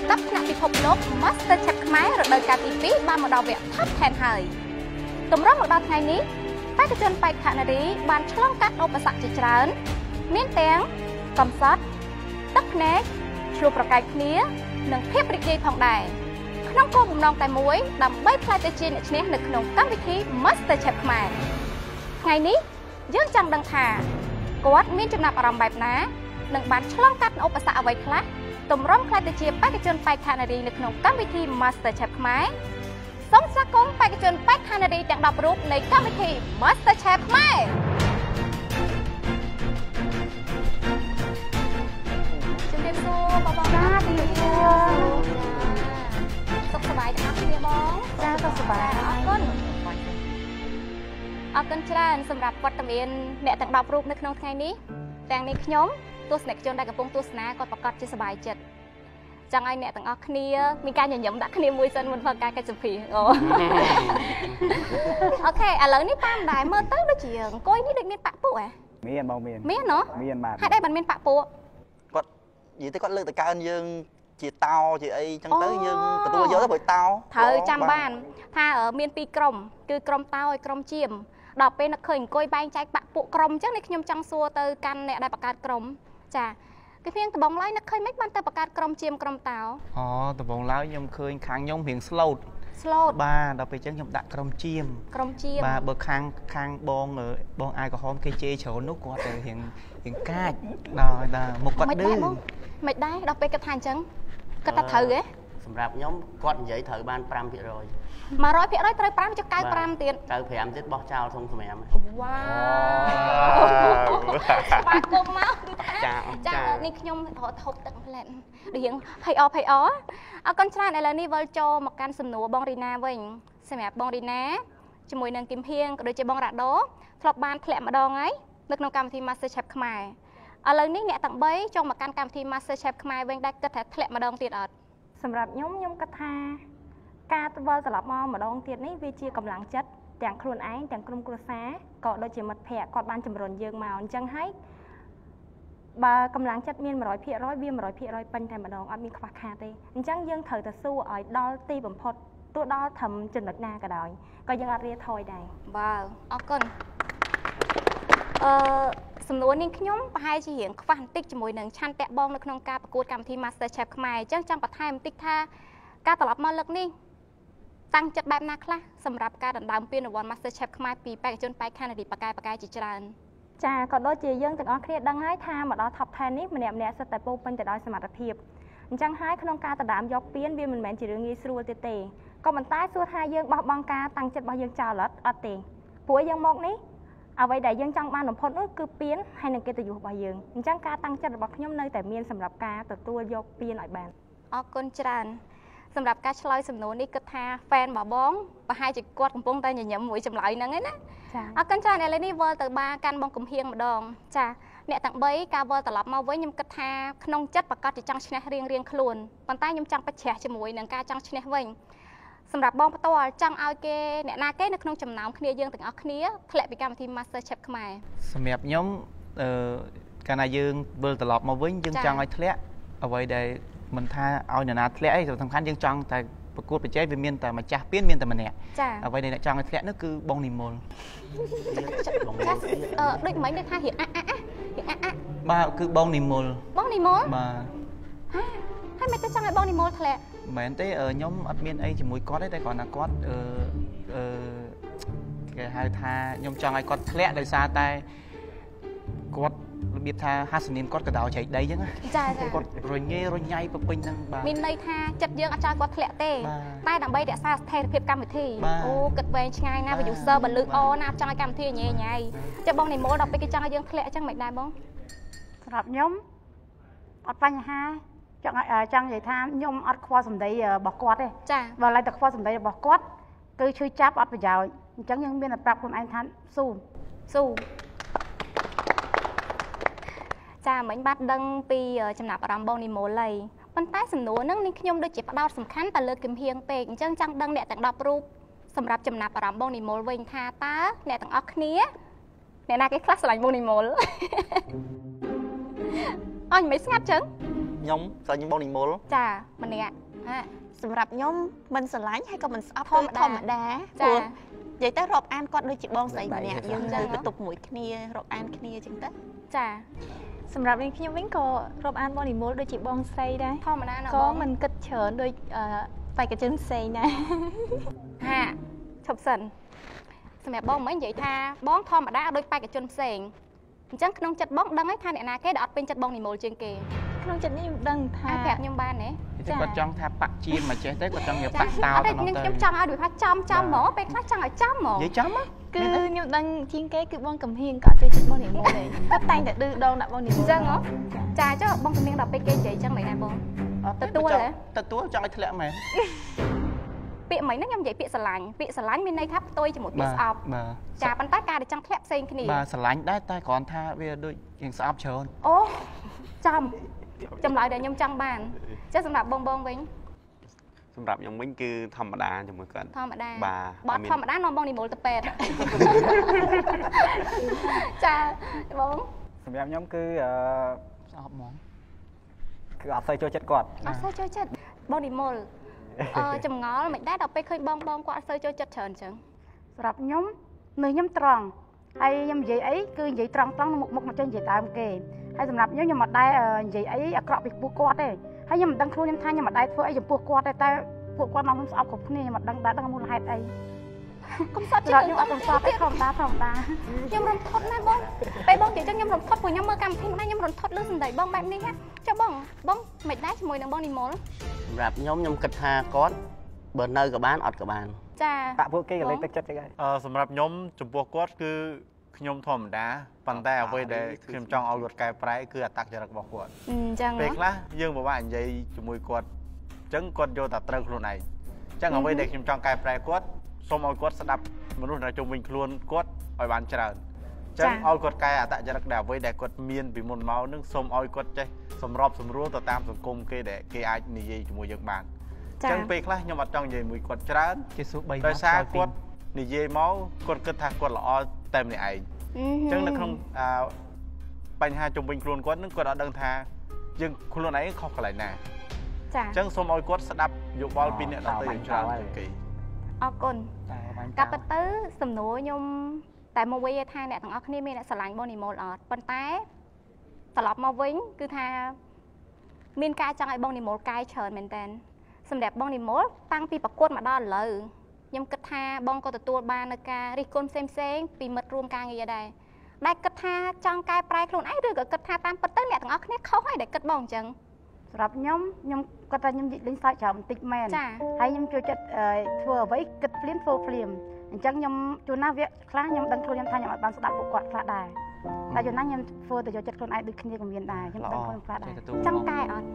cấp nặng bị phục lốt Master Chef ខ្មែរ រដូវកាលទី 2 បានមកដល់វគ្គ Top 10 ហើយទម្រាំមកដល់ថ្ងៃនេះបេក្ខជនបេក្ខនារីបានឆ្លងកាត់ឧបសគ្គជាច្រើនមានទាំងកំសត់ទឹកភ្នែកឆ្លោះប្រកែកគ្នានិងភាពរីករាយផងដែរក្នុងគោលបំណងតែមួយដើម្បីក្លាយទៅជាអ្នកឈ្នះនៅក្នុងកម្មវិធី Master Chef ខ្មែរថ្ងៃនេះយើងចង់ដឹងថាគាត់មានចំណាប់អារម្មណ៍បែបណានិងបានឆ្លងកាត់ឧបសគ្គអ្វីខ្លះទម្រាំក្លាយទៅជាបេក្ខជនបេក្ខនារីនៅក្នុងកម្មវិធី Master Chef ខ្មែរសូមស្វាគមន៍បេក្ខជនបេក្ខនារីទាំង10រូបនៃកម្មវិធី Master Chef ខ្មែរជំរាបសួរបងប្អូនចាជំរាបសួរសុខសប្បាយទាំងអស់គ្នាបងចាសុខសប្បាយអរគុណច្រើនសម្រាប់វត្តមានអ្នកទាំង10រូបនៅក្នុងថ្ងៃនេះទាំងនេះខ្ញុំទស្សនិកជនដែលកំពុងទស្សនាគាត់ប្រកាសជាសប្បាយចិត្តចង់ឲ្យអ្នកទាំងអស់គ្នាមានការញញឹមដាក់គ្នាមួយសិនមុនធ្វើការកិច្ចសម្ភារអូខេឥឡូវនេះតាមដែរមើលទៅដូចជាអង្គុយនេះដូចមានប៉ាក់ពួកហ៎មានបងមានណ៎មានបាទហេតុអីបានមានប៉ាក់ពួកគាត់និយាយទៅគាត់លើកតកើនយើងជាតោជាអីចឹងទៅយើងទទួលយកទៅព្រោះតោត្រូវចាំបានថាមាន2ក្រុមគឺក្រុមតោឲ្យក្រុមជាមដល់ពេលនឹកឃើញអង្គុយបែងចែកបាក់ពួកក្រុមអញ្ចឹងនេះខ្ញុំចង់សួរទៅកាន់អ្នកដែលបង្កើតក្រុមចាគឺព្រៀងដំបងឡើយនឹកឃើញមិនបានទៅបង្កើតក្រុមជាមក្រុមតោអូដំបងឡើយខ្ញុំឃើញខាងខ្ញុំរៀងស្លូតបាទដល់ពេលអញ្ចឹងខ្ញុំដាក់ក្រុមជាមបាទបើខាងបងអាយក្រហមគេជេរច្រើននោះគាត់ទៅរៀងកាចដល់មុខគាត់ឌឺមិនដែរដល់ពេលគាត់ថាអញ្ចឹងគាត់ថាត្រូវហ៎សម្រាប់ខ្ញុំគាត់និយាយត្រូវបាន5% 100%ត្រូវ5ចុះ95ទៀត 95ទៀតបោះចោលធុងសម្រាមវ៉ាវបាក់គុំមកចានេះខ្ញុំរត់ហូបទឹកផ្លែរៀងភ័យអរគុណច្រើនឥឡូវនេះវិលចូលមកកាន់សំណួរបងរីណាវិញសម្រាប់បងរីណាជាមួយនឹងគឹមភៀងក៏ដូចជាបងរ៉ាដូធ្លាប់បានធ្លាក់ម្ដងហើយនៅក្នុងកម្មវិធី Master Chef ខ្មែរឥឡូវនេះអ្នកទាំង3ចង់មកកាន់កម្មវិធី Master Chef ខ្មែរវិញដែរគិតថាធ្លាក់ម្ដងទៀតអត់សម្រាប់ខ្ញុំគិតថាការវិលត្រឡប់មកម្ដងទៀតនេះវាជាកម្លាំងចិត្តទាំងខ្លួនឯងទាំងក្រុមគ្រួសារក៏ដូចជាមិត្តភ័ក្តិគាត់បានជំរុញយើងមកអញ្ចឹងហើយបើកម្លាំងចិត្តមាន100%វា100%ពេញតែម្ដងអត់មានខ្វះខាតទេអញ្ចឹងយើងត្រូវតែស៊ូឲ្យដល់ទីបំផុតទោះដល់ត្រឹមចំណុចណាក៏ដោយក៏យើងអត់រាថយដែរបាទអរគុណសំណួរនេះខ្ញុំប្រហែលជារៀងខ្វះបន្តិចជាមួយនឹងឆន្ទៈបងនៅក្នុងការប្រកួតកម្មវិធី Master Chef ខ្មែរអញ្ចឹងចង់បន្ថែមបន្តិចថាការត្រឡប់មកលើកនេះតាំងចិត្តបែបណាខ្លះសម្រាប់ការដណ្ដើមពានរង្វាន់ Master Chef ខ្មែរពីបេក្ខជនបេក្ខនារីបកែជាច្រើនចាក៏ដូចជាយើងទាំងអស់គ្នាដឹងហើយថាមកដល់ Top 10 នេះម្នាក់សិតតែពោពេញទៅដោយសមត្ថភាពអញ្ចឹងហើយក្នុងការដណ្ដើមយកពានវាមិនមែនជារឿងងាយស្រួលទេក៏ប៉ុន្តែសួរថាយើងបោះបង់ការតាំងចិត្តរបស់យើងចោលអត់ទេព្រោះយើងមកនេះអ្វីដែលយើងចង់បានបំផុតនោះគឺពានហើយនឹងកិត្តិយសរបស់យើងអញ្ចឹងការតាំងចិត្តរបស់ខ្ញុំនៅតែមានសម្រាប់ការទទួលយកពានឲ្យបានអរគុណច្រើនសម្រាប់ការឆ្លើយសំណួរនេះគិតថា fan របស់បងប្រហែលជាគាត់កំពុងតែញញឹមមួយចម្លើយហ្នឹងឯណាអរគុណច្រើនឥឡូវនេះវិលទៅបានកាន់បងកំហៀងម្ដងចាអ្នកទាំង3ការវិលត្រឡប់មកវិញខ្ញុំគិតថាក្នុងចិត្តប្រកាសជាចង់ឈ្នះរៀងខ្លួនប៉ុន្តែខ្ញុំចង់បច្ច្រាស់ជាមួយនឹងការចង់ឈ្នះវិញសម្រាប់បងផ្ទាល់ចង់ឲ្យគេអ្នកណាគេនៅក្នុងចំណោមគ្នាយើងទាំងអស់គ្នាធ្លាក់ពីកម្មវិធី Master Chef ខ្មែរសម្រាប់ខ្ញុំកាលណាយើងវិលត្រឡប់មកវិញយើងចង់ឲ្យធ្លាក់អ្វីដែលមិនថាឲ្យអ្នកណាធ្លាក់អីសំខាន់យើងចង់តែប្រកួតប្រជែងវាមានតែម្ចាស់ពានមានតែម្នាក់អ្វីដែលអ្នកចង់ឲ្យធ្លាក់នោះគឺបងនិមលដូចមិនដឹងថារៀងបាទគឺបងនិមលបាទហើយមិនទៅចង់ឲ្យបងនិមលធ្លាក់មែនទេខ្ញុំអត់មានអីជាមួយគាត់ទេតែគ្រាន់តែគាត់គេហៅថាខ្ញុំចង់ឲ្យគាត់ធ្លាក់ដោយសារតែគាត់របៀបថាហាសនាមគាត់កដោជ្រៃដីអញ្ចឹងចាគាត់រញ៉ៃពពេញហ្នឹងបាទមានន័យថាចិត្តយើងអត់ចង់គាត់ធ្លាក់ទេតែដើម្បីរក្សាស្ថិរភាពកម្មវិធីអូគិតវែងឆ្ងាយណា producer បើលើកអណាចង់ឲ្យកម្មវិធីញ៉ៃចុះបងនិមលដល់ពេលគេចង់ឲ្យយើងធ្លាក់អញ្ចឹងមិនដែរបងសម្រាប់ខ្ញុំអត់បញ្ហាចង់និយាយថាខ្ញុំអត់ខ្វល់សម្ដីរបស់គាត់ទេចាបើឡើយតែខ្វល់សម្ដីរបស់គាត់គឺឈឺចាប់អត់ប្រយោជន៍អញ្ចឹងយើងមានតែប្រាប់ខ្លួនឯងថាស៊ូចាមិញបាទដឹងពីចំណាប់អារម្មណ៍បងនិមលហើយប៉ុន្តែសំណួរហ្នឹងនេះខ្ញុំដូចជាផ្ដោតសំខាន់តែលើគឹមហៀងពេកអញ្ចឹងចង់ដឹងអ្នកទាំង10រូបសម្រាប់ចំណាប់អារម្មណ៍បងនិមលវិញថាតើអ្នកទាំងអស់គ្នាអ្នកណាគេខ្លះស្រឡាញ់បងនិមលអញមិនស្ងាត់ចឹងខ្ញុំស្រីខ្ញុំបងនិមលចាម្នាក់ហាសម្រាប់ខ្ញុំមិនស្រឡាញ់ហើយក៏មិនស្អប់ធម្មតាធម្មតាចាព្រោះនិយាយទៅរាប់អានគាត់ដូចជាបងស្រីម្នាក់យើងនៅបន្ទប់មួយគ្នារាប់អានគ្នាអញ្ចឹងទៅចាសម្រាប់ខ្ញុំវិញក៏រាប់អានបងនិមលដូចជាបងស្រីដែរធម្មតាណាក៏បងមិនគិតច្រើនដូចបេក្ខជនផ្សេងដែរហាឈប់សិនសម្រាប់បងមិននិយាយថាបងធម្មតាអត់ដូចបេក្ខជនផ្សេងអញ្ចឹងក្នុងចិត្តបងដឹងហើយថាអ្នកណាគេដែលអត់ពេញចិត្តបងនិមលជាងគេក្នុងចិត្តនេះខ្ញុំដឹងថាអាចប្រាប់ខ្ញុំបានទេគាត់ចង់ថាបាក់ជាមកចេះទៅគាត់ចង់និយាយបាក់តោអត់ទៅទេនោះទៅខ្ញុំចង់ឲ្យដូចថាចំហ្មងពេលខ្លះចង់ឲ្យចំហ្មងនិយាយចំហ៎គឺខ្ញុំដឹងជាងគេគឺបងកំហៀងក៏អត់ចូលចិត្តបងនិមលទេគាត់តែងតែឌឺដងដាក់បងនិមលអញ្ចឹងហ៎ចាចុះបងជំនាញដល់ពេលគេនិយាយអញ្ចឹងមិនដែរបងទទួលហ៎ទទួលចង់ឲ្យធ្លាក់មែនពាក្យមិញហ្នឹងខ្ញុំនិយាយពាក្យស្រឡាញ់មានន័យថាផ្ទុយជាមួយពាក្យស្អប់បាទចាប៉ុន្តែការដែលចង់ធ្លាក់ផ្សេងគ្នាបាទស្រឡាញ់ដែរតែគ្រាន់ថាវាដូចជាងស្អប់ច្រើនអូចំចម្លើយដែលខ្ញុំចង់បានចុះសម្រាប់បងវិញសម្រាប់ខ្ញុំវិញគឺធម្មតាជាមួយគាត់ធម្មតាបាទបើធម្មតានាំបងនិមលទៅពេទ្យ ចាបងសម្រាប់ខ្ញុំគឺស្អប់ហ្មងគឺអត់សូវចូលចិត្តគាត់អត់សូវចូលចិត្តបងនិមលចម្ងល់មិនដែរដល់ពេលឃើញបងគាត់អត់សូវចូលចិត្តច្រើនអញ្ចឹងសម្រាប់ខ្ញុំនៅខ្ញុំត្រង់ហើយខ្ញុំនិយាយអីគឺនិយាយត្រង់នៅមុខមកចេះនិយាយដើមគេហើយសម្រាប់ខ្ញុំអត់ដែរនិយាយអីអាក្រក់ពីពោះគាត់ទេហើយខ្ញុំមិនដឹងខ្លួនខ្ញុំថាខ្ញុំអត់ដែរធ្វើអីចំពោះគាត់ទេតែពួកគាត់មកខ្ញុំស្អប់គ្រប់គ្នាខ្ញុំអត់ដឹងមូលហេតុអីកុំសត់ជិះខ្ញុំអត់កំសត់ទេធម្មតាខ្ញុំរំភើបណាស់បងពេលបងនិយាយចឹងខ្ញុំរំភើបព្រោះខ្ញុំមើលកម្មវិធីម្ដងខ្ញុំរំភើបលើសម្ដីបងបែបនេះណាចុះបងមិនដែរជាមួយនឹងបងនិមលសម្រាប់ខ្ញុំគិតថាគាត់បើនៅក៏បានអត់ក៏បានចាដាក់ពួកគេក៏លេងទឹកចិត្តចឹងហើយសម្រាប់ខ្ញុំចំពោះគាត់គឺខ្ញុំធម្មតាប៉ុន្តែអ្វីដែលខ្ញុំចង់ឲ្យគាត់កែប្រែគឺអត្តចរិតរបស់គាត់អញ្ចឹងពេលខ្លះយើងពិបាកនិយាយជាមួយគាត់អញ្ចឹងគាត់យកតែត្រូវខ្លួនឯងអញ្ចឹងអ្វីដែលខ្ញុំចង់កែប្រែគាត់សូមឲ្យគាត់ស្ដាប់មនុស្សដែលជុំវិញខ្លួនគាត់ឲ្យបានច្រើនអញ្ចឹងឲ្យគាត់កែអត្តចរិតដែលអ្វីដែលគាត់មានពីមុនមកនឹងសូមឲ្យគាត់ចេះសម្របសម្រួលទៅតាមសង្គមគេដែលគេអាចនិយាយជាមួយយើងបានអញ្ចឹងពេលខ្លះខ្ញុំអត់ចង់និយាយមួយគាត់ច្រើនគេសួរ3 ដោយសារគាត់និយាយមកគាត់គិតថាគាត់ល្អតែម្នាក់ឯងអញ្ចឹងនៅក្នុងបញ្ហាជុំវិញខ្លួនគាត់នឹងគាត់អត់ដឹងថាយើងខ្លួនឯងខុសកន្លែងណាចាអញ្ចឹងសូមឲ្យគាត់ស្ដាប់យោបល់ពីអ្នកដទៃច្រើនជាងគេអរគុណកាប់ពិតទៅសំណួរខ្ញុំតែមកវិញថាអ្នកទាំងអស់គ្នាមានអ្នកស្រឡាញ់បងនិមលអត់ប៉ុន្តែត្រឡប់មកវិញគឺថាមានការចង់ឲ្យបងនិមលកែច្រើនមែនតើសម្រាប់បងនិមលតាំងពីប្រកួតមកដល់ឥឡូវខ្ញុំគិតថាបងក៏ទទួលបាននៅការរិះគន់ផ្សេងពីមិត្តរួមការងារដែរគិតថាចង់កែប្រែខ្លួនឯងឬក៏គិតថាតាមពិតទៅអ្នកទាំងអស់គ្នាខុសហើយដែលគិតបងអញ្ចឹងសម្រាប់ខ្ញុំគាត់ថាខ្ញុំលេងសើចច្រើនបន្តិចមែនហើយខ្ញុំចូលចិត្តធ្វើអ្វីគិតភ្លាមធ្វើភ្លាមអញ្ចឹងខ្ញុំជួនណាវាខ្លះខ្ញុំដឹងខ្លួនខ្ញុំថាខ្ញុំអត់បានស្ដាប់ពួកគាត់ខ្លះដែរតែជួនណាខ្ញុំធ្វើទៅយកចិត្តខ្លួនឯងដូចគ្នាក៏មានដែរខ្ញុំដឹងខ្លួនខ្លះដែរចង់កែអត់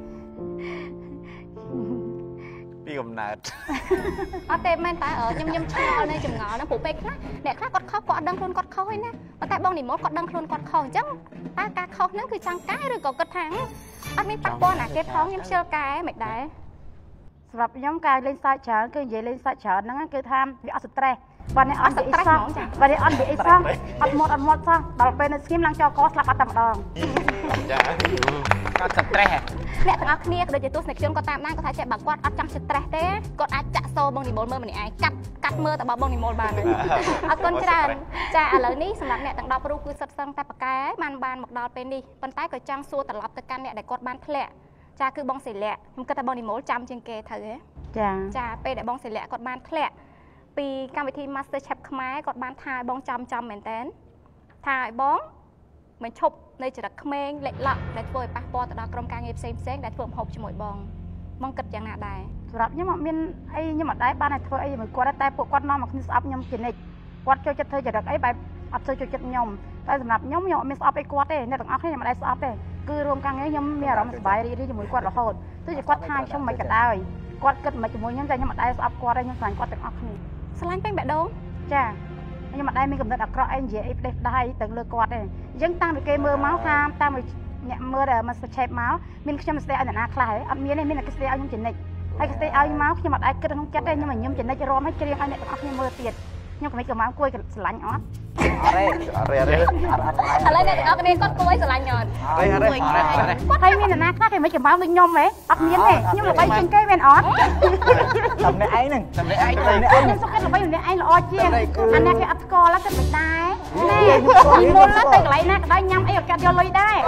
ពីកំណើតអត់ទេមែនតើខ្ញុំឆ្ងល់នៅចម្ងល់ហ្នឹងព្រោះពេលខ្លះអ្នកខ្លះគាត់ខុសគាត់អត់ដឹងខ្លួនគាត់ខុសហើយណាប៉ុន្តែបងនិមលគាត់ដឹងខ្លួនគាត់ខុសអញ្ចឹងតើការខុសហ្នឹងគឺចង់កែឬក៏គិតថាអត់មានប៉ះពាល់ណាគេផងខ្ញុំខ្ជិលកែមិនដែរសម្រាប់ខ្ញុំការលេងសើចច្រើនគឺនិយាយលេងសើចច្រើនហ្នឹងគឺថាវាអត់ stress បើអ្នកអត់និយាយសោះបើអ្នកអត់និយាយសោះអត់មាត់សោះដល់ពេលនៅស្ងៀមឡើងចោលកស្លាប់អត់តែម្ដងចាគាត់ stress អ្នកទាំងអស់គ្នាក៏ដូចជាទស្សនិកជនគាត់តាមដានគាត់ថាចេះបើគាត់អត់ចង់ stress ទេគាត់អាចចាក់សូបងនិមលមើលម្នាក់ឯងកាត់មើលតែបងនិមលបានហើយអរគុណច្រើនចាឥឡូវនេះសម្រាប់អ្នកទាំង10រូបគឺសិតសឹងតែប៉ាកែបានមកដល់ពេលនេះប៉ុន្តែក៏ចង់សួរត្រឡប់ទៅកាន់អ្នកដែលគាត់បានធ្លាក់ចាគឺបងសិលៈខ្ញុំគិតថាបងនិមលចាំជាងគេត្រូវទេចាពេលដែលបងសិលៈគាត់បានធ្លាក់ពីកម្មវិធី Master Chef ខ្មែរគាត់បានថាឲ្យបងចាំមែនតើថាឲ្យបងមិនឈប់នៅចរិតក្មេងលេចលក់ដែលធ្វើឲ្យប៉ះពាល់ទៅដល់ក្រុមការងារផ្សេងដែលធ្វើម្ហូបជាមួយបងគិតយ៉ាងណាដែរសម្រាប់ខ្ញុំអត់មានអីខ្ញុំអត់ដែរបានតែធ្វើអីជាមួយគាត់តែពួកគាត់នាំមកគ្នាស្អប់ខ្ញុំជានិច្ចគាត់ចូលចិត្តធ្វើចរិតអីបែបអត់ចូលចិត្តខ្ញុំតែសម្រាប់ខ្ញុំអត់មានស្អប់អីគាត់ទេអ្នកទាំងអស់គ្នាខ្ញុំអត់ដែរស្អប់ទេគឺរួមការងារខ្ញុំមានអារម្មណ៍សប្បាយរីករាយជាមួយគាត់រហូតទោះជាគាត់ថាខ្ញុំមិនក៏ដោយគាត់គិតមិនជាមួយខ្ញុំតែខ្ញុំអត់ដែរស្អប់គាត់ទេខ្ញុំស្រឡាញ់គាត់ទាំងអស់គ្នាស្រឡាញ់ពេញបេះដូងចាខ្ញុំអត់ដែរមានកំណត់អាក្រក់អីនិយាយអីផ្ដេសផ្ដាស់អីទៅលើគាត់ទេអញ្ចឹងតាំងពីគេមើលមកថាតាមអ្នកមើល Master Chef មកមានខ្ញុំស្ដីឲ្យអ្នកណាខ្លះហើយអត់មានទេមានតែគេស្ដីឲ្យខ្ញុំចនិចហើយគេស្ដីឲ្យមកខ្ញុំអត់ដែរគិតក្នុងចិត្តទេខ្ញុំញញឹមចនិចរំឲ្យច្រៀងឲ្យអ្នកទាំងអស់គ្នាមើលទៀតអខ្ញុំក៏មិនក៏មកគួយស្រឡាញ់អត់អត់ទេអត់ទេឥឡូវអ្នកទាំងអស់គ្នាគាត់គួយស្រឡាញ់អត់ហើយមានអ្នកណាខ្លះគេមិនចំបើដូចខ្ញុំហ៎អត់មានទេខ្ញុំល្បីជាងគេមែនអត់តំណែងឯងហ្នឹងខ្ញុំសុខចិត្តល្បីម្នាក់ឯងល្អជាងអាអ្នកគេអត់ស្គាល់ហ្នឹងមិនដែរនេះមុនទៅកន្លែងណាក៏ដោយញ៉ាំអីក៏កាត់យកលុយដែរ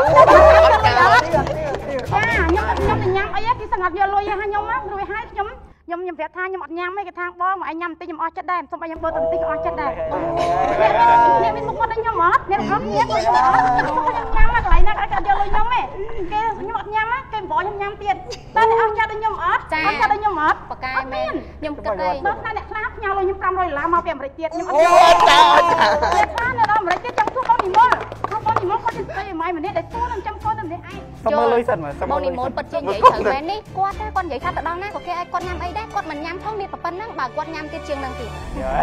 ចាខ្ញុំទៅញ៉ាំអីគេសង្កត់យកលុយឲ្យខ្ញុំមករួចហើយខ្ញុំប្រាប់ថាខ្ញុំអត់ញ៉ាំទេគេថាបងមកឯងញ៉ាំបន្តិចខ្ញុំអស់ចិត្តដែរសុំឲ្យខ្ញុំបឺតបន្តិចក៏អស់ចិត្តដែរអ្នកមានមុខគាត់ខ្ញុំអត់អ្នករបស់ខ្ញុំខ្ញុំអត់ខ្ញុំញ៉ាំមកកន្លែងណាក៏កាត់យកលុយខ្ញុំទេគេខ្ញុំអត់ញ៉ាំគេបងខ្ញុំញ៉ាំទៀតតែអ្នកអស់ចិត្តដូចខ្ញុំអត់អស់ចិត្តដូចខ្ញុំអត់បកាយមែនខ្ញុំគិតតែបើថាអ្នកខ្លះផ្ញើលុយខ្ញុំ$500មកពីអាមេរិកទៀតខ្ញុំអត់អ្នកខ្លះនៅដល់អាមេរិកទៀតចង់ជួបបងនិមលបងនិមលគាត់ទៅស្អីម៉ៃម្នាក់ដែលទូនឹងចាំកូនទៅម្នាក់ឯងសុំមើលលុយសិនមើលបងនិមលពិតជានិយាយត្រូវមែននេះគាត់និយាយថាទៅដល់ណាក៏គេឲ្យគាត់ញ៉ាំអីដែរគាត់មិនញ៉ាំផងនេះប៉ុណ្ណឹងបើគាត់ញ៉ាំទៀតជាងនឹងទៀត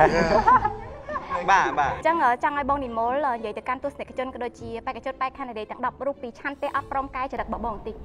បាទបាទអញ្ចឹងចង់ឲ្យបងនិមលនិយាយទៅកាន់ទស្សនិកជនក៏ដូចជាបេក្ខជនបែកខណ្ឌទាំង10រូបពីឆន្ទៈអត់ព្រមកាយចរិតរបស់បងបន្តិច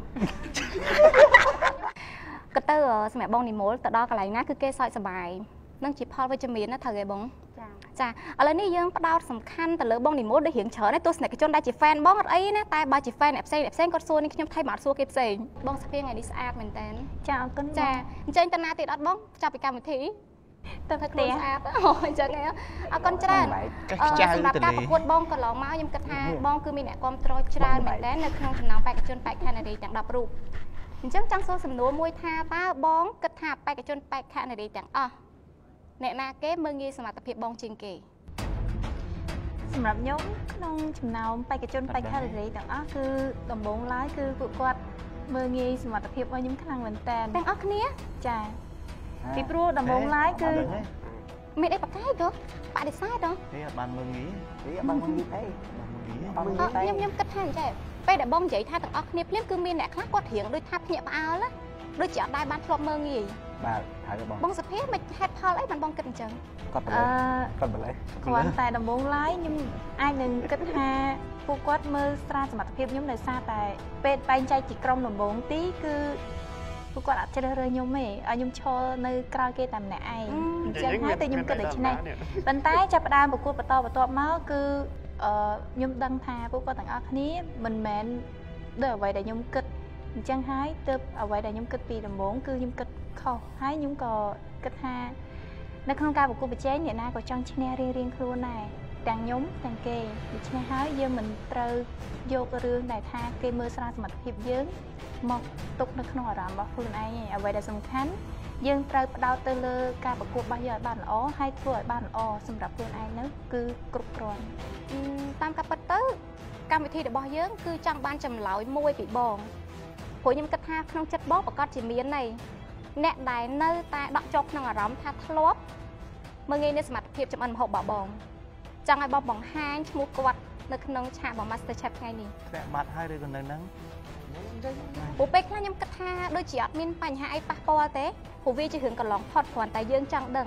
ក៏ទៅសម្រាប់បងនិមលទៅដល់កន្លែងណាគឺគេសើចសប្បាយនឹងជាផលវិជ្ជមានណាត្រូវទេបងចាឥឡូវនេះយើងផ្ដោតសំខាន់ទៅលើបងនិមលដូចរៀងច្រើនទស្សនិកជនដែលជា fan បងអត់អីណាតែបើជា fan អ្នកផ្សេងគាត់សួរនេះខ្ញុំថៃមកអត់សួរគេផ្សេងបងស្ពៀងថ្ងៃនេះស្អាតមែនតើចាអរគុណចាអញ្ចឹងតាណាទៀតអត់បងចាប់ពីកម្មវិធីទៅធ្វើខ្លួនស្អាតអញ្ចឹងហ៎អរគុណច្រើនសម្រាប់ការប្រកួតបងកន្លងមកខ្ញុំគិតថាបងគឺមានអ្នកគាំទ្រច្រើនមែនតើនៅក្នុងចំណោមបេក្ខជនបែកខណ្ឌនារីទាំង10រូបអញ្ចឹងចង់សួរសំណួរមួយថាតើបងគិតថាបេក្ខជនបែកខណ្ឌនារីទាំងអស់អ្នកណាគេមើងងាយសមត្ថភាពបងជាងគេសម្រាប់ខ្ញុំក្នុងចំណោមបេក្ខជនបេក្ខនារីទាំងអស់គឺដំបូងឡើយគឺពួកគាត់មើងងាយសមត្ថភាពរបស់ខ្ញុំខ្លាំងមែនតើទាំងអស់គ្នាចាពីព្រោះដំបូងឡើយគឺមានអីបកាយទៅបដិសេធទៅគេអត់បានមើងងាយគេអត់បានមើងងាយទេខ្ញុំគិតថាអញ្ចឹងពេលដែលបងនិយាយថាទាំងអស់គ្នាភ្លាមគឺមានអ្នកខ្លះគាត់រៀងដូចថាភ្ញាក់ផ្អើលដូចជាអត់ដែរបានធ្លាប់មើងងាយបាទហើយបងសុភាមិនហេតុផលអីបានបងគិតអញ្ចឹងគាត់បលែគាត់តែដំបូងឡើយខ្ញុំអាចនឹងគិតថាពួកគាត់មើលស្រាលសមត្ថភាពខ្ញុំដោយសារតែពេលបែងចែកជាក្រុមដំបូងទីគឺពួកគាត់អត់ជ្រើសរើសខ្ញុំទេឲ្យខ្ញុំឈរនៅក្រៅគេតែម្នាក់ឯងអញ្ចឹងហើយតែខ្ញុំគិតដូច្នេះប៉ុន្តែចាប់ផ្ដើមប្រកួតបន្តបន្ទាប់មកគឺខ្ញុំដឹងថាពួកគាត់ទាំងអស់គ្នាមិនមែនដូចអ្វីដែលខ្ញុំគិតអញ្ចឹងហើយទើបអ្វីដែលខ្ញុំគិតពីដំបូងគឺខ្ញុំគិតខុសហើយខ្ញុំក៏គិតថានៅក្នុងការប្រកួតប្រជែងអ្នកណាក៏ចង់ឈ្នះរៀងៗខ្លួនដែរទាំងខ្ញុំទាំងគេដូច្នេះហើយយើងមិនត្រូវយករឿងដែលថាគេមើលស្រាលសមត្ថភាពយើងមកទុកនៅក្នុងអារម្មណ៍របស់ខ្លួនឯងឯងអ្វីដែលសំខាន់យើងត្រូវផ្ដោតទៅលើការប្រកួតរបស់យើងឲ្យបានល្អហើយធ្វើឲ្យបានល្អសម្រាប់ខ្លួនឯងនោះគឺគ្រប់គ្រាន់តាមការពិតទៅកម្មវិធីរបស់យើងគឺចង់បានចម្លើយមួយពីបងព្រោះខ្ញុំគិតថាក្នុងចិត្តបងប្រកាសជាមានន័យអ្នកដែលនៅតែដកចុះក្នុងអារម្មណ៍ថាធ្លាប់មើងងាយនៅសមត្ថភាពចម្អិនម្ហូបរបស់បងចង់ឲ្យបងបង្ហាញឈ្មោះគាត់នៅក្នុងឆាករបស់ Master Chef ថ្ងៃនេះធ្លាក់បាត់ហើយឬក៏នៅហ្នឹងព្រោះពេលខ្លះខ្ញុំគិតថាដូចជាអត់មានបញ្ហាអីប៉ះពាល់ទេព្រោះវាជារឿងកន្លងផុតគ្រាន់តែយើងចង់ដឹង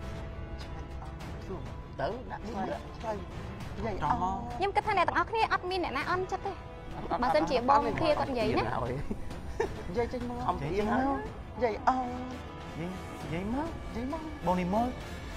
ទៅដាក់ឆ្លើយខ្ញុំគិតថាអ្នកទាំងអស់គ្នាអត់មានអ្នកណាអន់ចិត្តទេបើសិនជាបងគ្នាគាត់និយាយណានិយាយចេញមកអំពីហ្នឹងនិយាយនិយាយមកបងនិមល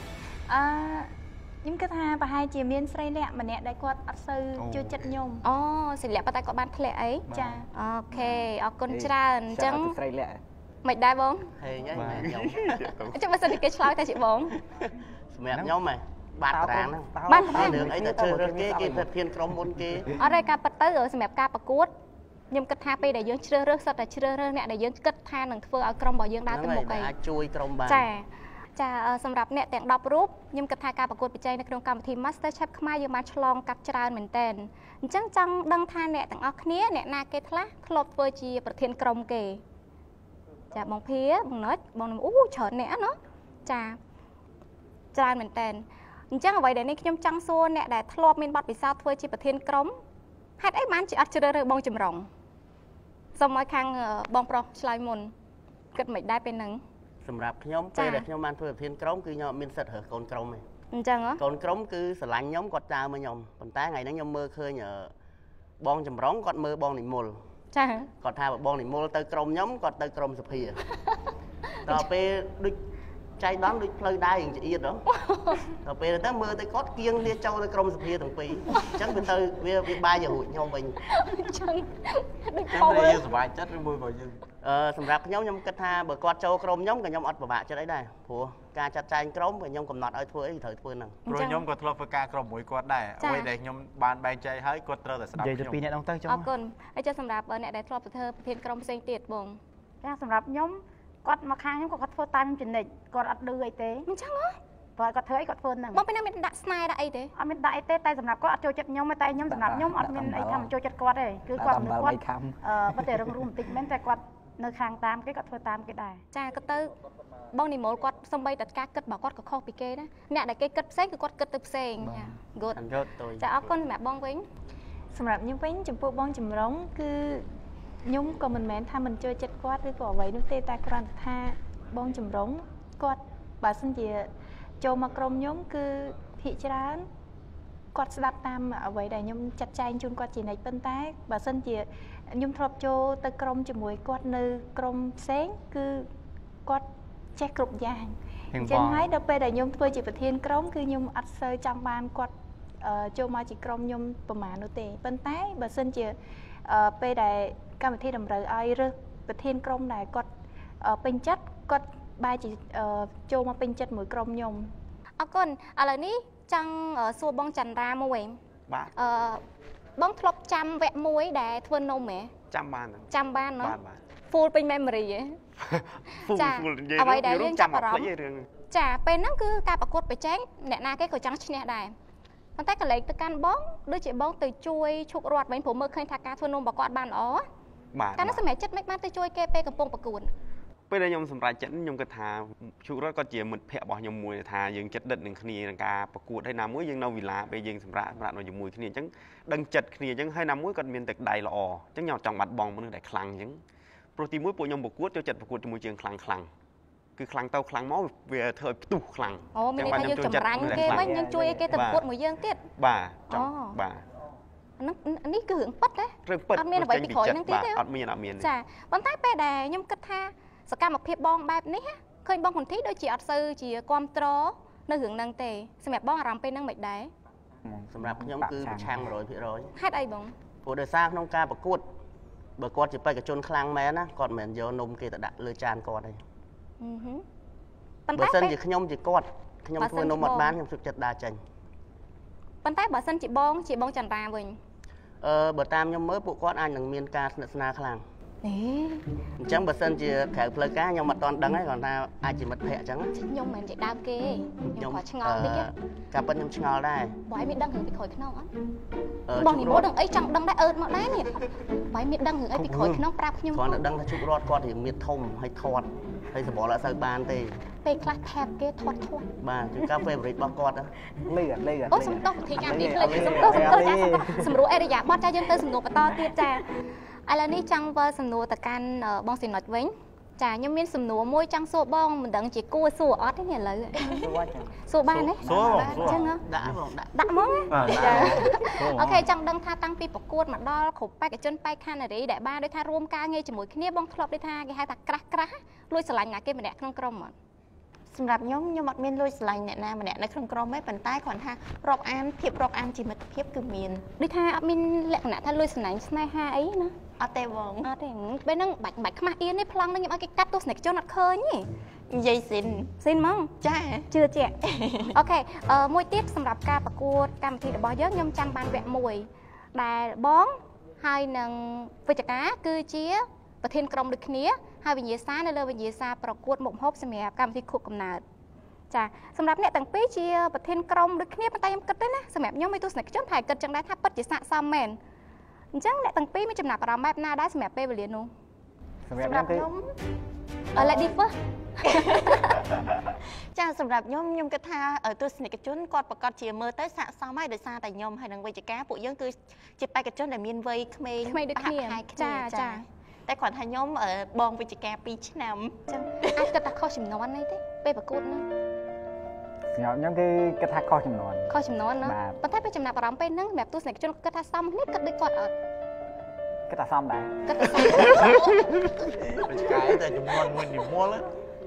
ខ្ញុំគិតថាប្រហែលជាមានស្រីលាក់ម្នាក់ដែលគាត់អត់សូវជួយចិត្តខ្ញុំអូស្រីលាក់ប៉ុន្តែគាត់បានធ្លាក់អីចាអូខេអរគុណច្រើនអញ្ចឹងស្រីលាក់មិនដែរបងហេញ៉ៃខ្ញុំអញ្ចឹងបើសិនគេឆ្លើយតែជាបងសម្រាប់ខ្ញុំហ៎បាត់តារាងហ្នឹងបានរឿងអីទៅជ្រើសរើសគេទៅធានក្រុមមុនគេអត់ទេការប៉ັດទៅសម្រាប់ការប្រកួតខ្ញុំគិតថាពេលដែលយើងជ្រើសរើសសិតតែជ្រើសរើសអ្នកដែលយើងគិតថានឹងធ្វើឲ្យក្រុមរបស់យើងដើរទៅមុខឯងអាចជួយក្រុមបានចាសម្រាប់អ្នកទាំង10រូបខ្ញុំគិតថាការប្រកួតប្រជែងនៅក្នុងកម្មវិធី Master Chef ខ្មែរយើងបានឆ្លងកាត់ច្រើនមែនតើអញ្ចឹងចង់ដឹងថាអ្នកទាំងអស់គ្នាអ្នកណាគេខ្លះធ្លាប់ធ្វើជាប្រធានក្រុមគេចាបងភាបងណុចបងអូច្រើនអ្នកណាចាច្រើនមែនតើអញ្ចឹងអ្វីដែលនេះខ្ញុំចង់សួរអ្នកដែលធ្លាប់មានបទពិសោធន៍ធ្វើជាប្រធានក្រុមហេតុអីបានជាអត់ជ្រើសរើសបងចម្រុងសូមឲ្យខាងបងប្រុសឆ្លើយមុនគិតមិនដែរពេលហ្នឹងសម្រាប់ខ្ញុំពេលដែលខ្ញុំបានធ្វើប្រធានក្រុមគឺខ្ញុំអត់មានសិទ្ធិរើសកូនក្រុមទេអញ្ចឹងកូនក្រុមគឺស្រឡាញ់ខ្ញុំគាត់ចោលមកខ្ញុំប៉ុន្តែថ្ងៃហ្នឹងខ្ញុំមើលឃើញបងចម្រុងគាត់មើលបងនិមលចាគាត់ថាបងនិមលទៅក្រុមខ្ញុំគាត់ទៅក្រុមសុភាដល់ពេលដូចចៃដន្យដូចផ្លូវដើរយ៉ាងល្អៀតដល់ពេលទៅមើលទៅគាត់គៀងគ្នាចូលទៅក្រុមសភាទាំងពីរអញ្ចឹងវាទៅវាបាយយ៉ាងរួចខ្ញុំវិញអញ្ចឹងដូចតែយើងសុបាយចិត្តឬមួយក៏យើងសម្រាប់ខ្ញុំគិតថាបើគាត់ចូលក្រុមខ្ញុំក៏ខ្ញុំអត់ពិបាកចិត្តអីដែរព្រោះការចាត់ចែងក្រុមខ្ញុំកំណត់ឲ្យធ្វើអីត្រូវធ្វើហ្នឹងព្រោះខ្ញុំក៏ធ្លាប់ធ្វើការក្រុមមួយគាត់ដែរអ្វីដែលខ្ញុំបានបែងចែកឲ្យគាត់ត្រូវតែស្ដាប់ខ្ញុំនិយាយទៅពីអ្នកហ្នឹងទៅចុះអរគុណហើយចាសម្រាប់អ្នកដែលធ្លាប់ទៅធ្វើប្រធានក្រុមផ្សេងទៀតបងចាសម្រាប់ខ្ញុំគាត់មកខាងខ្ញុំគាត់ធ្វើតាមចំណិចគាត់អត់ឌឺអីទេអញ្ចឹងហ៎បើគាត់ធ្វើអីគាត់ធ្វើហ្នឹងបងពេលណាមានដាក់ស្នេហ៍ដាក់អីទេអត់មានដាក់អីទេតែសម្រាប់គាត់អត់ចូលចិត្តខ្ញុំទេតែខ្ញុំសម្រាប់ខ្ញុំអត់មានអីថាមិនចូលចិត្តគាត់ទេគឺគាត់មនុស្សគាត់ប៉ុន្តែរងរួមបន្តិចមែនតែគាត់នៅខាងតាមគេគាត់ធ្វើតាមគេដែរចាគាត់ទៅបងនិមលគាត់សំបីតែការគិតរបស់គាត់ក៏ខុសពីគេណាអ្នកដែលគេគិតផ្សេងគឺគាត់គិតទៅផ្សេងចា good ចាអរគុណសម្រាប់បងវិញសម្រាប់ខ្ញុំវិញចំពោះបងចម្រុងគឺខ្ញុំក៏មិនមែនថាមិនចូលចិត្តគាត់ឬក៏អ្វីនោះទេតែគ្រាន់តែថាបងចម្រុងគាត់បើសិនជាចូលមកក្រុមខ្ញុំគឺភាគច្រើនគាត់ស្ដាប់តាមអ្វីដែលខ្ញុំចាត់ចែងជូនគាត់ជានិច្ចប៉ុន្តែបើសិនជាខ្ញុំធ្លាប់ចូលទៅក្រុមជាមួយគាត់នៅក្រុមផ្សេងគឺគាត់ចេះគ្រប់យ៉ាងអញ្ចឹងហើយដល់ពេលដែលខ្ញុំធ្វើជាប្រធានក្រុមគឺខ្ញុំអត់សូវចង់បានគាត់ចូលមកជាក្រុមខ្ញុំប្រហែលនោះទេប៉ុន្តែបើសិនជាពេលដែលកម្មវិធីតម្រូវឲ្យរើសប្រធានក្រុមដែលគាត់ពេញចិត្តគាត់បែរជាចូលមកពេញចិត្តមួយក្រុមខ្ញុំអរគុណឥឡូវនេះចង់សួរបងចន្ទរាមួយបាទបងធ្លាប់ចាំវគ្គមួយដែលធ្វើនំហ៎ចាំបានណ៎ full ពេញ memory ហ៎ចាអ្វីដែលយើងចាប់អារម្មណ៍ចាពេលហ្នឹងគឺការប្រកួតប្រជែងអ្នកណាគេក៏ចង់ឈ្នះដែរប៉ុន្តែកន្លែងទៅកាន់បងដូចជាបងទៅជួយឈប់រត់វិញព្រោះមើលឃើញថាការធ្វើនំរបស់គាត់បានល្អបាទកាលនោះសម្រាប់ចិត្តមិនបានទៅជួយគេពេលកំពុងប្រកួតពេលដែលខ្ញុំសម្រេចចិត្តខ្ញុំគិតថាឈប់រត់គាត់ជាមិត្តភក្តិរបស់ខ្ញុំមួយថាយើងចិត្តដិតនឹងគ្នាក្នុងការប្រកួតហើយណាមួយយើងនៅវិឡាពេលយើងសម្រាប់នៅជាមួយគ្នាអញ្ចឹងដឹងចិត្តគ្នាអញ្ចឹងហើយណាមួយគាត់មានទឹកដៃល្អអញ្ចឹងខ្ញុំចង់បាត់បង់មនុស្សដែលខ្លាំងអញ្ចឹងព្រោះទីមួយពួកខ្ញុំប្រកួតចូលចិត្តប្រកួតជាមួយជាងខ្លាំងគឺខ្លាំងទៅខ្លាំងមកវាធ្វើឲ្យផ្ទុះខ្លាំងអូមានន័យថាយើងចម្រាញ់គេវិញយើងជួយឲ្យគេទៅប្រកួតមួយយើងទៀតបាទចង់បាទនេះគឺរឿងពិតទេអត់មានអ្វីពីក្រោយហ្នឹងទៀតទេអត់មានចាប៉ុន្តែពេលដែលខ្ញុំគិតថាសកម្មភាពបងបែបនេះឃើញបងហ៊ុនធីដូចជាអត់សូវជាគ្រប់ត្រនៅរឿងហ្នឹងទេសម្រាប់បងអារម្មណ៍ពេលហ្នឹងមិនដែរសម្រាប់ខ្ញុំគឺប្រឆាំង 100% ហេតុអីបងព្រោះដោយសារក្នុងការប្រកួតបើគាត់ជាបេក្ខជនខ្លាំងមែនណាគាត់មិនមែនយកនំគេទៅដាក់លើចានគាត់ទេបើសិនជាខ្ញុំជាគាត់ខ្ញុំធ្វើនំអត់បានខ្ញុំសុខចិត្តដើរចេញប៉ុន្តែបើសិនជាបងចន្ទរាវិញបើតាមខ្ញុំមើលពួកគាត់អាចនឹងមានការស្និទ្ធស្នាលខ្លាំងអញ្ចឹងបើសិនជាក្រៅផ្លូវការខ្ញុំអត់ទាន់ដឹងទេគ្រាន់តែអាចជាមិត្តភក្តិអញ្ចឹងខ្ញុំមិនមែនជាដើមគេខ្ញុំគាត់ឆ្ងល់តិចការពិតខ្ញុំឆ្ងល់ដែរបងមានដឹងរឿងពីក្រោយខ្នងអត់បងនិមលដឹងអីចង់ដឹងដែរអឺតមកដែរនេះបងមានដឹងរឿងអីពីក្រោយខ្នងប្រាប់ខ្ញុំគ្រាន់តែដឹងថាជប់រត់គាត់រៀងមានធំហើយធាត់ហើយសម្បល់អត់សូវបានទេពេលខ្លះថែបគេធាត់បាទគឺការ favorite របស់គាត់លេងអូសំដៅទីអានេះលេងសំដៅសម្រួលអេរយ៉ាបត់ចាយើងទៅសំណួរបន្តទៀតចាឥឡូវនេះចង់វិលសំណួរទៅកាន់បងសិនុចវិញចាខ្ញុំមានសំណួរមួយចង់សួរបងមិនដឹងជាគួរសួរអត់ទេនេះឥឡូវសួរបានទេសួរអញ្ចឹងដាក់ហ្មងចាអូខេចង់ដឹងថាតាំងពីប្រកួតមកដល់គ្រប់បេក្ខជនបេក្ខនារីដែលបានដូចថារួមការងារជាមួយគ្នាបងធ្លាប់ដូចថាគេហៅថាក្រាស់លួចស្រឡាញ់ណាគេម្នាក់ក្នុងក្រុមអត់សម្រាប់ខ្ញុំអត់មានលួចស្រឡាញ់អ្នកណាម្នាក់នៅក្នុងក្រុមទេប៉ុន្តែគ្រាន់ថារាប់អានភាពរាប់អានជីវិតភាពគឺមានដូចថាអត់មានលក្ខណៈថាលួចស្រឡាញ់ស្នេហាអីណាអត់ទេបងអត់ទេពេលហ្នឹងបាច់ខ្មាស់អៀននេះប្លង់ហ្នឹងខ្ញុំឲ្យគេកាត់ទស្សនិកជនអត់ឃើញទេនិយាយស៊ីនហ្មងចាជឿជាក់អូខេមួយទៀតសម្រាប់ការប្រកួតកម្មវិធីរបស់យើងខ្ញុំចាំបានវគ្គមួយដែលបងហើយនឹងវិជ្ជការគឺជាប្រធានក្រុមដូចគ្នាហើយវិញ្ញាសានៅលើវិញ្ញាសាប្រកួតមុខម្ហូបសម្រាប់កម្មវិធីខួបកំណើតចាសម្រាប់អ្នកទាំងពីរជាប្រធានក្រុមដូចគ្នាប៉ុន្តែខ្ញុំគិតទេណាសម្រាប់ខ្ញុំមានទស្សនិកជនថាគិតចឹងដែរថាពិតជាស័ក្តិសមមែនអញ្ចឹងអ្នកទាំងពីរមានចំណាប់អារម្មណ៍បែបណាដែរសម្រាប់ពេលវេលានោះសម្រាប់ខ្ញុំ Lady First ចាសម្រាប់ខ្ញុំគិតថាទស្សនិកជនគាត់ប្រកាសជាមើលទៅស័ក្តិសមហើយដោយសារតែខ្ញុំហើយនឹងវិជ្ជការពួកយើងគឺជាបេក្ខជនដែលមានវ័យក្មេងដូចគ្នាចាតែគាត់ថាខ្ញុំបងវិជ្ជការ2ឆ្នាំអញ្ចឹងអាចគិតថាខុសចំនួនអីទេពេលប្រកួតហ្នឹងសម្រាប់ខ្ញុំគឺគិតថាខុសចំនួនណាប៉ុន្តែពេលចំណាប់អារម្មណ៍ពេលហ្នឹងសម្រាប់ទស្សនិកជនគិតថាសមគ្នាគិតដូចគាត់អត់គិតថាសមដែរវិជ្ជការតែចំនួនមួយនិមល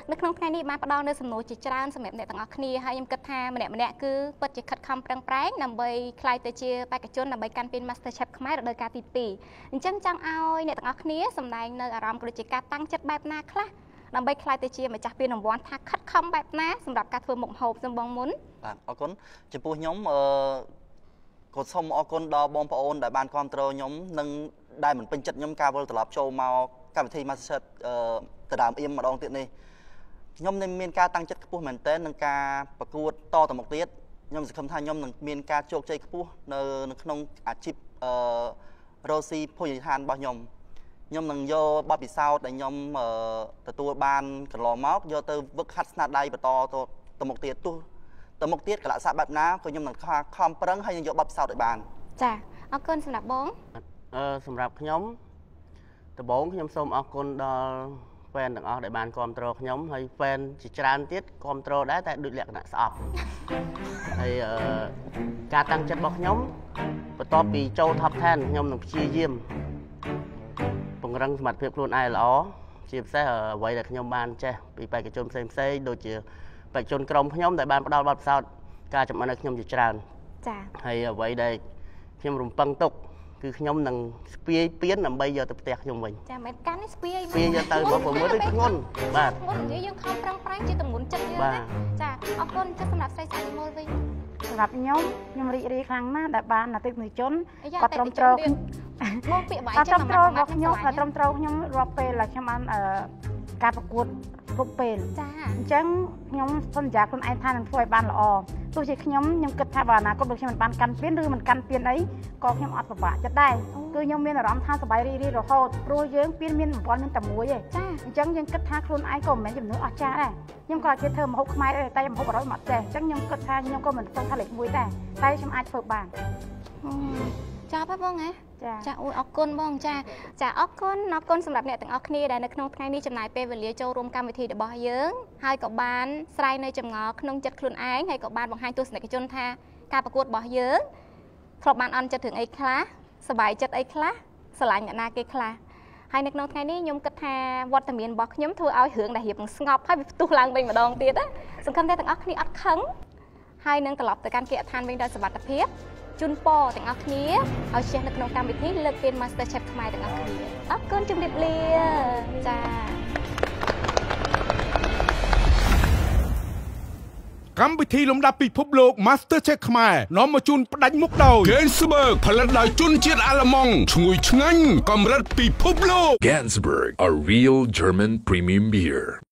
នៅក្នុងថ្ងៃនេះបានផ្ដល់នៅសំណួរជាច្រើនសម្រាប់អ្នកទាំងអស់គ្នាហើយខ្ញុំគិតថាម្នាក់គឺពិតជាខិតខំប្រឹងប្រែងដើម្បីក្លាយទៅជាបេក្ខជនដើម្បីកាន់ពាន MasterChef ខ្មែររដូវកាលទី 2 អញ្ចឹងចង់ឲ្យអ្នកទាំងអស់គ្នាសម្ដែងនៅអារម្មណ៍ក៏ដូចជាការតាំងចិត្តបែបណាខ្លះដើម្បីក្លាយទៅជាម្ចាស់ពានរង្វាន់ថាខិតខំបែបណាសម្រាប់ការធ្វើមុខម្ហូបសំបងមុនបាទអរគុណចំពោះខ្ញុំក៏សូមអរគុណដល់បងប្អូនដែលបានគ្រប់គ្រងខ្ញុំនិងដែលមិនពេញចិត្តខ្ញុំការវិលត្រឡប់ចូលមកកម្មវិធី MasterChef ទៅដើមអៀមម្ដងទៀតនេះខ្ញុំនឹងមានការតាំងចិត្តខ្ពស់មែនទែននឹងការប្រកួតតទៅមុខទៀតខ្ញុំសង្ឃឹមថាខ្ញុំនឹងមានការជោគជ័យខ្ពស់នៅក្នុងអាជីពរស់ស៊ីភោជនីយដ្ឋានរបស់ខ្ញុំនឹងយកបទពិសោធន៍ដែលខ្ញុំទទួលបានកន្លងមកយកទៅវឹកហាត់ស្នាដៃបន្តទៅមុខទៀតទោះទៅមុខទៀតកលៈស័កបែបណាក៏ខ្ញុំនឹងខំប្រឹងហើយនឹងយកបទពិសោធន៍ឲ្យបានចាអរគុណសម្រាប់បងសម្រាប់ខ្ញុំដំបូងខ្ញុំសូមអរគុណដល់ហ្វេនទាំងអស់ដែលបានគ្រប់គ្រងខ្ញុំហើយហ្វេនជាច្រើនទៀតគ្រប់គ្រងដែរតែដូចលក្ខណៈស្អប់ហើយការតាំងចិត្តរបស់ខ្ញុំបន្ទាប់ពីចូល Top 10ខ្ញុំនឹងព្យាយាមពង្រឹងសមត្ថភាពខ្លួនឯងល្អជាពិសេសអ្វីដែលខ្ញុំបានចេះពីបេក្ខជនផ្សេងដូចជាបេក្ខជនក្រុមខ្ញុំដែលបានផ្ដល់បទពិសោធន៍ការចំអិនឲ្យខ្ញុំជាច្រើនចា៎ហើយអ្វីដែលខ្ញុំរំពឹងទុកគឺខ្ញុំនឹងស្ពាយពានដើម្បីយកទៅផ្ទះខ្ញុំវិញចាមិនកាន់នេះស្ពាយយកទៅមក6ដូចធ្ងន់បាទធ្ងន់និយាយយើងខំប្រឹងប្រែងជាទម្ងន់ចិត្តយើងណាចាអរគុណចិត្តសម្រាប់ស្រីស្អាតមួយវិញសម្រាប់ខ្ញុំរីករាយខ្លាំងណាស់ដែលបានអតិថិជនគាត់ទ្រាំទ្រមកពាក្យបាយចិត្តសម្រាប់ខ្ញុំគាត់ទ្រាំទ្រខ្ញុំរាប់ពេលដែលខ្ញុំបានការប្រកួតគ្រប់ពេលចាអញ្ចឹងខ្ញុំសន្យាខ្លួនឯងថានឹងធ្វើឲ្យបានល្អទោះជាខ្ញុំគិតថាបើអនាគតដូចខ្ញុំមិនបានកាន់ពានឬមិនកាន់ពានអីក៏ខ្ញុំអត់ពិបាកចិត្តដែរគឺខ្ញុំមានអារម្មណ៍ថាសប្បាយរីករាយរហូតព្រោះយើងពានមានប្រព័ន្ធមានតែមួយទេចាអញ្ចឹងយើងគិតថាខ្លួនឯងក៏មិនមែនជំនឿអស្ចារ្យដែរខ្ញុំក៏អាចធ្វើម្ហូបខ្មែរដែរតែម្ហូប100មកចេះអញ្ចឹងខ្ញុំគិតថាខ្ញុំក៏មិនសូវថាលេខ1ដែរតែខ្ញុំអាចធ្វើបានចាប់ហើយបងហ៎ចាអូអរគុណបងចាអរគុណសម្រាប់អ្នកទាំងអស់គ្នាដែលនៅក្នុងថ្ងៃនេះចំណាយពេលវេលាចូលរួមកម្មវិធីរបស់យើងហើយក៏បានស្រាយនៅចម្ងល់ក្នុងចិត្តខ្លួនឯងហើយក៏បានបង្ហាញទស្សនិកជនថាការប្រកួតរបស់យើងធ្លាប់បានអន់ចិត្តរឿងអីខ្លះសប្បាយចិត្តអីខ្លះស្រឡាញ់អ្នកណាគេខ្លះហើយនៅក្នុងថ្ងៃនេះខ្ញុំគិតថាវត្តមានរបស់ខ្ញុំធ្វើឲ្យរឿងដែលរៀបនឹងស្ងប់ហើយវាផ្ទុះឡើងវិញម្ដងទៀតណាសង្ឃឹមថាទាំងអស់គ្នាអត់ខឹងហើយនឹងត្រឡប់ទៅកាន់គេដ្ឋានវិញដោយសុវត្ថិភាពជូនពរទាំងអស់គ្នាឲ្យជះនៅក្នុងកម្មវិធីលើកពាន MasterChef ខ្មែរទាំងអស់គ្នាអរគុណជំរាបលាចាកម្មវិធីលំដាប់ពិភពលោក MasterChef ខ្មែរនាំមកជូនផ្ដាច់មុខដោយ Gensberg ផលិតដោយជនជាតិអាល្លឺម៉ង់ឈ្ងុយឆ្ងាញ់កម្រិតពិភពលោក Gensberg, a real German premium beer.